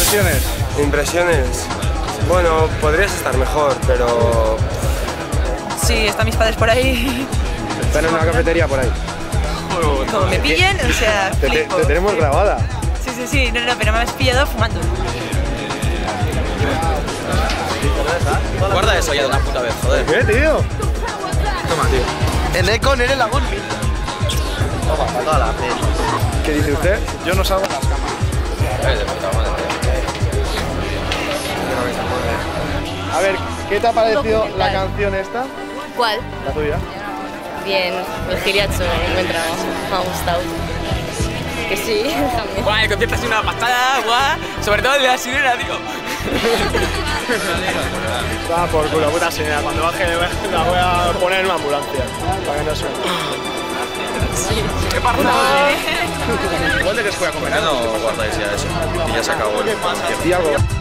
Impresiones. Impresiones. Bueno, podrías estar mejor, pero... Sí, están mis padres por ahí. Están en una cafetería por ahí. Como me pillen, o sea, Te flipo. tenemos grabada. Sí, no, pero me has pillado fumando. Guarda eso ya de una puta vez, joder. ¿Qué, tío? Toma, tío. En Econ eres la Gon. Toma, para toda la fe. ¿Qué dice usted? Yo no salgo en las cámaras. De puta madre. A ver, ¿qué te ha parecido la canción esta? ¿Cuál? La tuya. Bien, el giriacho me encuentra, me ha gustado. Que sí, también. Guau, el concierto ha sido una pasada, guau. Sobre todo el de la sirena, tío. Va por culo, puta señora. Cuando baje la voy a poner en una ambulancia. Para que no suene. ¿Qué pasa? ¿Dónde crees que voy a comer? No guardáis ya eso. Y ya se acabó el concierto. Di algo.